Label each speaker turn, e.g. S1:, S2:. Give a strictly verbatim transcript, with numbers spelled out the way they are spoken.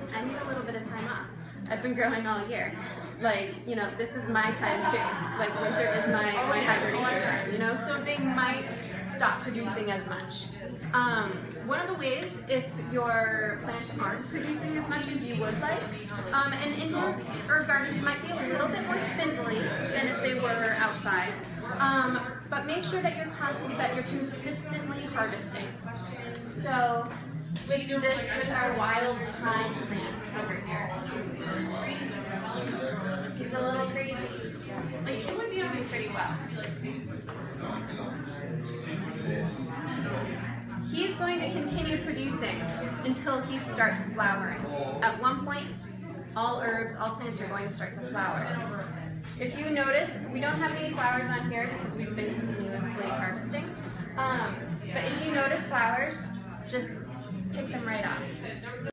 S1: I need a little bit of time off. I've been growing all year. Like, you know, this is my time too. Like, winter is my, my hibernation time, you know? So they might stop producing as much. Um, one of the ways, if your plants aren't producing as much as you would like, um, and indoor herb gardens might be a little bit more spindly than if they were outside, um, but make sure that you're, con that you're consistently harvesting. So, with this, with our wild thyme plant over here, he's a little crazy, but he's doing pretty well. He's going to continue producing until he starts flowering. At one point, all herbs, all plants are going to start to flower. If you notice, we don't have any flowers on here because we've been continuously harvesting. Um, but if you notice flowers, just pick them right off.